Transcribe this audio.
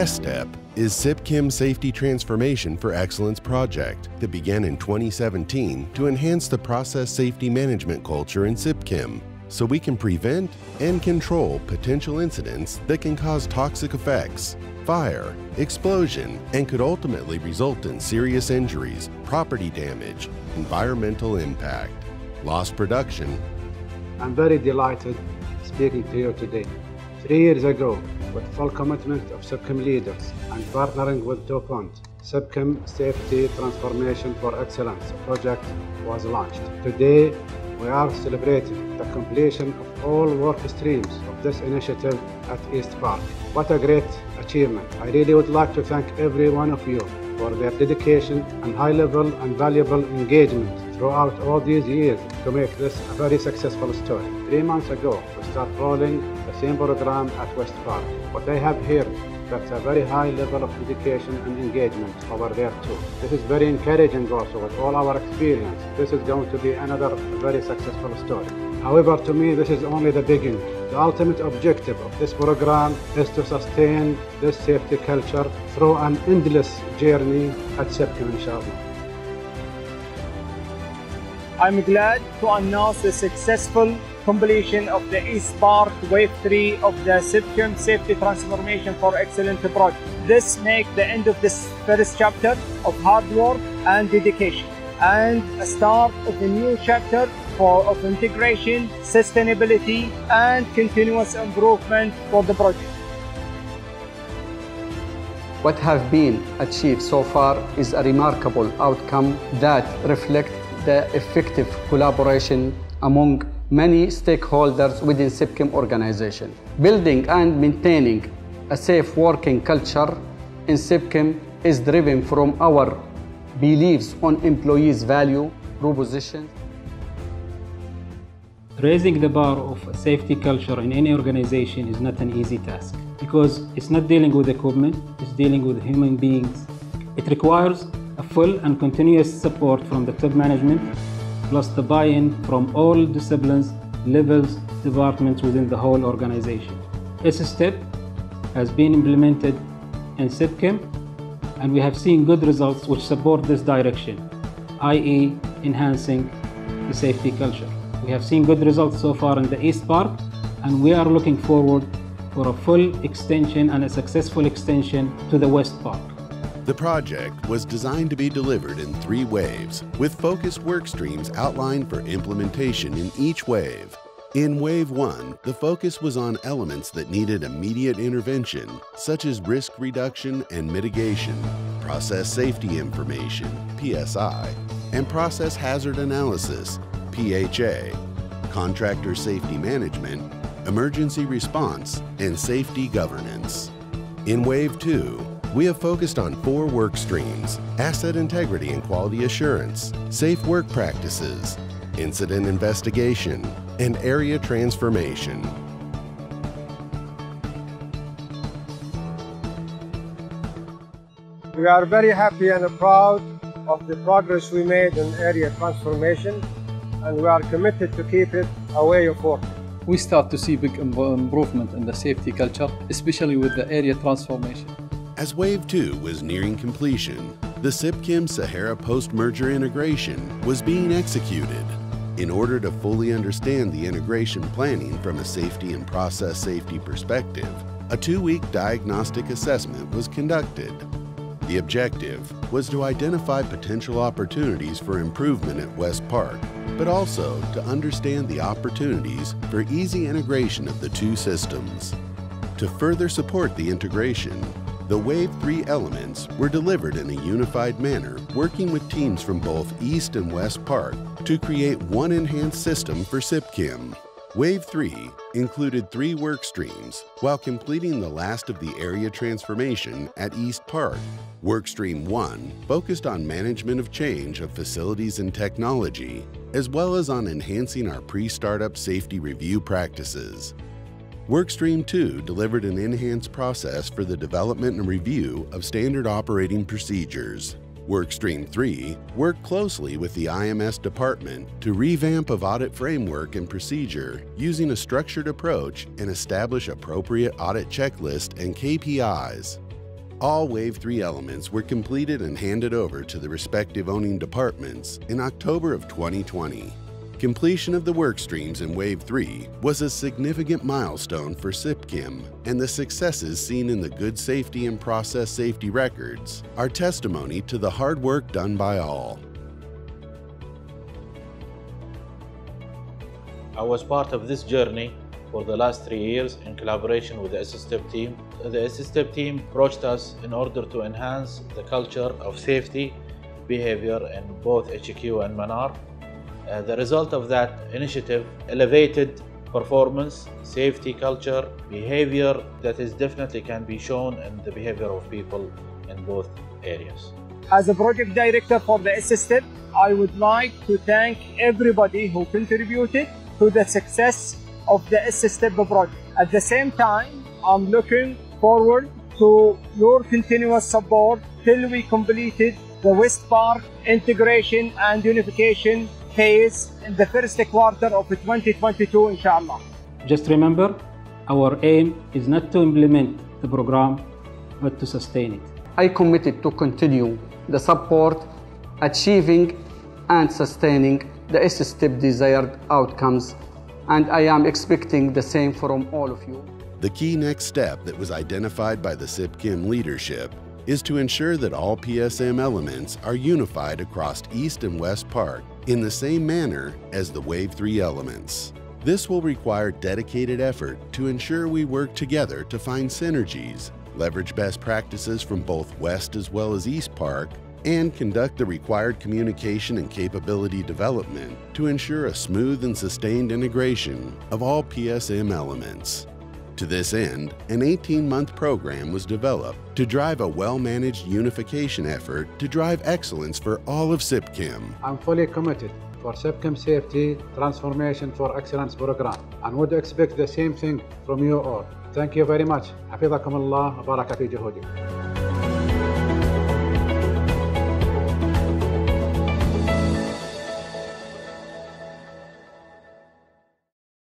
STEP is SIPCHEM Safety Transformation for Excellence project that began in 2017 to enhance the process safety management culture in SIPCHEM so we can prevent and control potential incidents that can cause toxic effects, fire, explosion, and could ultimately result in serious injuries, property damage, environmental impact, lost production. I'm very delighted speaking to you today. 3 years ago, with full commitment of SIPCHEM leaders and partnering with DuPont, SIPCHEM Safety Transformation for Excellence project was launched. Today, we are celebrating the completion of all work streams of this initiative at East Park. What a great achievement. I really would like to thank every one of you for their dedication and high-level and valuable engagement throughout all these years to make this a very successful story. 3 months ago, we started rolling the same program at West Park. What I have here, that's a very high level of dedication and engagement over there too. This is very encouraging also with all our experience. This is going to be another very successful story. However, to me, this is only the beginning. The ultimate objective of this program is to sustain this safety culture through an endless journey at SIPCHEM, inshallah. I'm glad to announce the successful completion of the East Park Wave 3 of the SIPCHEM Safety Transformation for Excellence project. This makes the end of this first chapter of hard work and dedication, and a start of a new chapter of integration, sustainability, and continuous improvement for the project. What has been achieved so far is a remarkable outcome that reflects the effective collaboration among many stakeholders within SIPCHEM organization. Building and maintaining a safe working culture in SIPCHEM is driven from our beliefs on employees' value proposition. Raising the bar of a safety culture in any organization is not an easy task because it's not dealing with equipment, it's dealing with human beings. It requires a full and continuous support from the top management, plus the buy-in from all disciplines, levels, departments within the whole organization. STEP has been implemented in SIPCHEM, and we have seen good results which support this direction, i.e. enhancing the safety culture. We have seen good results so far in the East Park, and we are looking forward for a full extension and a successful extension to the West Park. The project was designed to be delivered in 3 waves, with focused work streams outlined for implementation in each wave. In Wave 1, the focus was on elements that needed immediate intervention, such as risk reduction and mitigation, process safety information, PSI, and process hazard analysis, PHA, contractor safety management, emergency response, and safety governance. In Wave 2, we have focused on 4 work streams: asset integrity and quality assurance, safe work practices, incident investigation, and area transformation. We are very happy and proud of the progress we made in area transformation, and we are committed to keep it a way of work. We start to see big improvement in the safety culture, especially with the area transformation. As Wave 2 was nearing completion, the SIPCHEM Sahara post-merger integration was being executed. In order to fully understand the integration planning from a safety and process safety perspective, a 2-week diagnostic assessment was conducted. The objective was to identify potential opportunities for improvement at West Park, but also to understand the opportunities for easy integration of the 2 systems. To further support the integration, the Wave 3 elements were delivered in a unified manner, working with teams from both East and West Park to create one enhanced system for SIPCHEM. Wave 3 included 3 work streams while completing the last of the area transformation at East Park. Workstream 1 focused on management of change of facilities and technology, as well as on enhancing our pre-startup safety review practices. Workstream 2 delivered an enhanced process for the development and review of standard operating procedures. Workstream 3 worked closely with the IMS department to revamp of audit framework and procedure using a structured approach and establish appropriate audit checklist and KPIs. All Wave 3 elements were completed and handed over to the respective owning departments in October of 2020. Completion of the work streams in Wave 3 was a significant milestone for SIPCHEM, and the successes seen in the good safety and process safety records are testimony to the hard work done by all. I was part of this journey for the last 3 years in collaboration with the SSTEP team. The SSTEP team approached us in order to enhance the culture of safety behavior in both HQ and Manar. The result of that initiative elevated performance, safety culture, behavior that is definitely can be shown in the behavior of people in both areas. As a project director for the SSTEP, I would like to thank everybody who contributed to the success of the SSTEP project. At the same time, I'm looking forward to your continuous support till we completed the West Park integration and unification phase in the first quarter of 2022, inshallah. Just remember, our aim is not to implement the program, but to sustain it. I committed to continue the support, achieving and sustaining the SSTEP desired outcomes, and I am expecting the same from all of you. The key next step that was identified by the SIPCHEM leadership is to ensure that all PSM elements are unified across East and West Park in the same manner as the Wave 3 elements. This will require dedicated effort to ensure we work together to find synergies, leverage best practices from both West as well as East Park, and conduct the required communication and capability development to ensure a smooth and sustained integration of all PSM elements. To this end, an 18-month program was developed to drive a well-managed unification effort to drive excellence for all of SIPCHEM. I'm fully committed for SIPCHEM Safety Transformation for Excellence program and would expect the same thing from you all. Thank you very much. حفظكم الله وبارك في جهودكم.